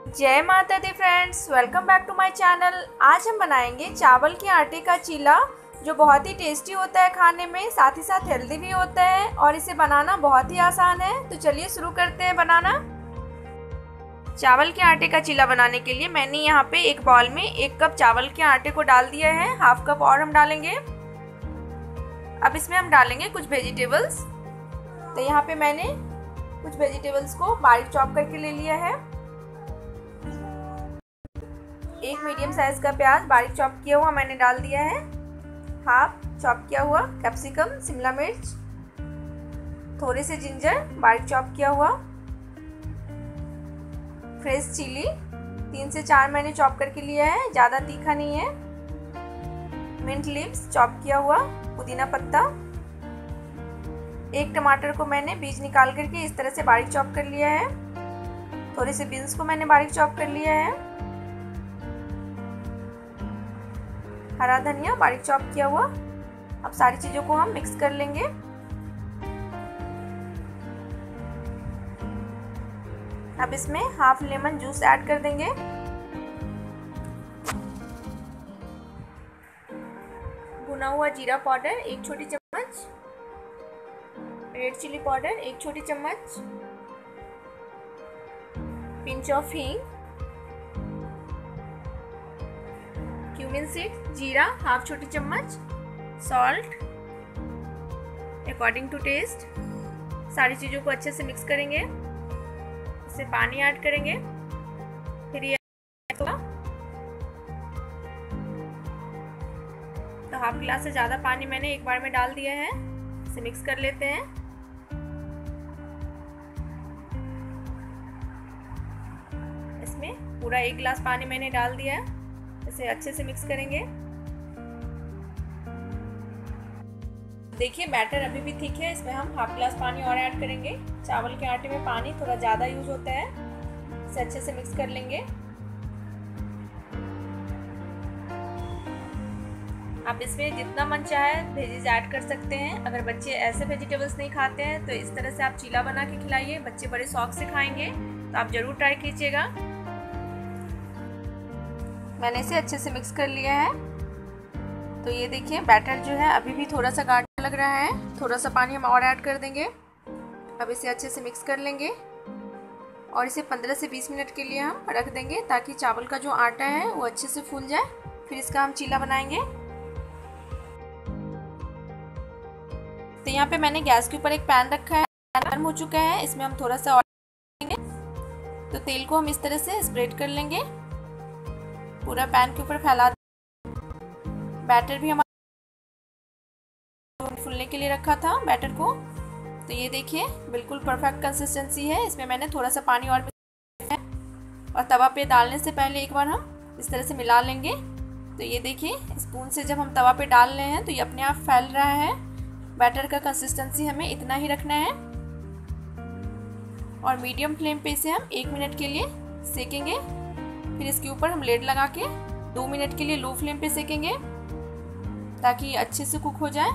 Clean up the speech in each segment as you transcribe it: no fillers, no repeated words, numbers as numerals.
जय माता दी friends, welcome back to my channel. आज हम बनाएंगे चावल के आटे का चीला, जो बहुत ही टेस्टी होता है खाने में, साथ ही साथ हेल्दी भी होता है और इसे बनाना बहुत ही आसान है। तो चलिए शुरू करते हैं बनाना। चावल के आटे का चीला बनाने के लिए मैंने यहाँ पे एक बाउल में 1 कप चावल के आटे को डाल दिया है। हाफ कप और हम डालेंगे। अब इसमें हम डालेंगे कुछ वेजिटेबल्स। तो यहाँ पे मैंने कुछ वेजिटेबल्स को बारीक चॉप करके ले लिया है। एक मीडियम साइज का प्याज बारीक चॉप किया हुआ मैंने डाल दिया है। हाफ चॉप किया हुआ कैप्सिकम, शिमला मिर्च, थोड़े से जिंजर बारीक चॉप किया हुआ, फ्रेश चिली 3 से 4 मैंने चॉप करके लिया है, ज़्यादा तीखा नहीं है। मिंट लीव्स चॉप किया हुआ, पुदीना पत्ता, 1 टमाटर को मैंने बीज निकाल करके इस तरह से बारीक चॉप कर लिया है। थोड़े से बीन्स को मैंने बारीक चॉप कर लिया है। हरा धनिया बारीक चॉप किया हुआ। अब सारी चीजों को हम मिक्स कर लेंगे। अब इसमें हाफ लेमन जूस ऐड कर देंगे। भुना हुआ जीरा पाउडर 1 छोटी चम्मच, रेड चिली पाउडर 1 छोटी चम्मच, पिंच ऑफ हींग, क्यूमिन सीड, जीरा हाफ छोटी चम्मच, सॉल्ट अकॉर्डिंग टू टेस्ट। सारी चीज़ों को अच्छे से मिक्स करेंगे। इससे पानी ऐड करेंगे। फिर ये तो हाफ गिलास से ज़्यादा पानी मैंने एक बार में डाल दिया है। इसे मिक्स कर लेते हैं। इसमें पूरा 1 गिलास पानी मैंने डाल दिया है। इसे अच्छे से मिक्स करेंगे। देखिए बैटर अभी भी थिक है, इसमें हम हाफ गिलास पानी और ऐड करेंगे। चावल के आटे में पानी थोड़ा ज़्यादा यूज होता है। इसे अच्छे से मिक्स कर लेंगे। आप इसमें जितना मन चाहे वेजीज ऐड कर सकते हैं। अगर बच्चे ऐसे वेजिटेबल्स नहीं खाते हैं तो इस तरह से आप चीला बना के खिलाइए, बच्चे बड़े शौक से खाएंगे। तो आप ज़रूर ट्राई कीजिएगा। मैंने इसे अच्छे से मिक्स कर लिया है। तो ये देखिए बैटर जो है अभी भी थोड़ा सा गाढ़ा लग रहा है। थोड़ा सा पानी हम और ऐड कर देंगे। अब इसे अच्छे से मिक्स कर लेंगे और इसे 15 से 20 मिनट के लिए हम रख देंगे, ताकि चावल का जो आटा है वो अच्छे से फूल जाए। फिर इसका हम चीला बनाएंगे। तो यहाँ पे मैंने गैस के ऊपर एक पैन रखा है। पैन गर्म हो चुका है। इसमें हम थोड़ा सा ऑयल डालेंगे। तो तेल को हम इस तरह से स्प्रेड कर लेंगे, पूरा पैन के ऊपर फैला। बैटर भी हमारा फूलने के लिए रखा था बैटर को। तो ये देखिए बिल्कुल परफेक्ट कंसिस्टेंसी है। इसमें मैंने थोड़ा सा पानी और तवा पे डालने से पहले एक बार हम इस तरह से मिला लेंगे। तो ये देखिए स्पून से जब हम तवा पे डाल रहे हैं तो ये अपने आप फैल रहा है। बैटर का कंसिस्टेंसी हमें इतना ही रखना है और मीडियम फ्लेम पे इसे हम 1 मिनट के लिए सेकेंगे। फिर इसके ऊपर हम लेड लगा के 2 मिनट के लिए लो फ्लेम पे सेकेंगे, ताकि ये अच्छे से कुक हो जाए।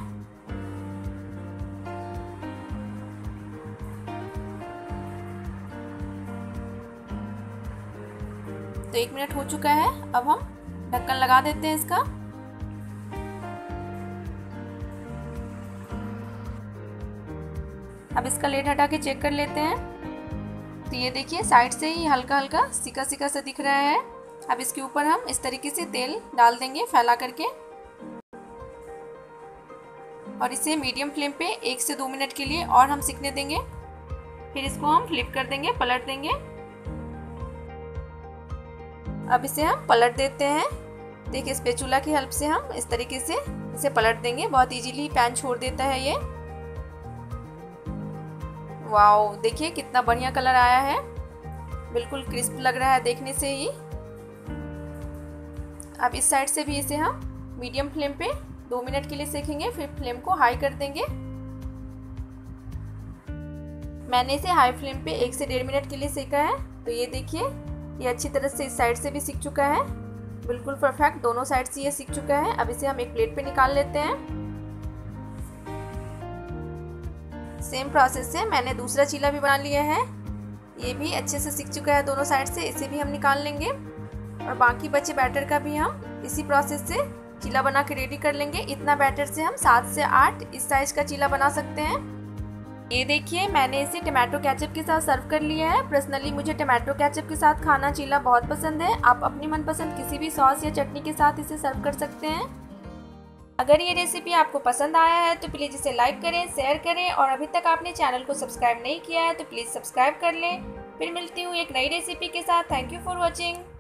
तो 1 मिनट हो चुका है। अब हम ढक्कन लगा देते हैं इसका। अब इसका लेड हटा के चेक कर लेते हैं। तो ये देखिए साइड से ही हल्का हल्का सिका सिका सा दिख रहा है। अब इसके ऊपर हम इस तरीके से तेल डाल देंगे फैला करके और इसे मीडियम फ्लेम पे 1 से 2 मिनट के लिए और हम सिकने देंगे। फिर इसको हम फ्लिप कर देंगे, पलट देंगे। अब इसे हम पलट देते हैं। देखिए स्पैचुला की हेल्प से हम इस तरीके से इसे पलट देंगे। बहुत इजीली पैन छोड़ देता है ये। वाओ, देखिए कितना बढ़िया कलर आया है। बिल्कुल क्रिस्प लग रहा है देखने से ही। अब इस साइड से भी इसे हम मीडियम फ्लेम पे 2 मिनट के लिए सेकेंगे। फिर फ्लेम को हाई कर देंगे। मैंने इसे हाई फ्लेम पे 1 से 1.5 मिनट के लिए सेका है। तो ये देखिए ये अच्छी तरह से इस साइड से भी सिक चुका है। बिल्कुल परफेक्ट दोनों साइड से ये सिक चुका है। अब इसे हम एक प्लेट पे निकाल लेते हैं। सेम प्रोसेस से मैंने दूसरा चीला भी बना लिया है। ये भी अच्छे से सीख चुका है दोनों साइड से, इसे भी हम निकाल लेंगे। और बाकी बचे बैटर का भी हम इसी प्रोसेस से चीला बना के रेडी कर लेंगे। इतना बैटर से हम 7 से 8 इस साइज का चीला बना सकते हैं। ये देखिए मैंने इसे टमाटो केचप के साथ सर्व कर लिया है। पर्सनली मुझे टमाटो केचप के साथ खाना चीला बहुत पसंद है। आप अपनी मनपसंद किसी भी सॉस या चटनी के साथ इसे सर्व कर सकते हैं। अगर ये रेसिपी आपको पसंद आया है तो प्लीज़ इसे लाइक करें, शेयर करें और अभी तक आपने चैनल को सब्सक्राइब नहीं किया है तो प्लीज़ सब्सक्राइब कर लें। फिर मिलती हूँ एक नई रेसिपी के साथ। Thank you for watching.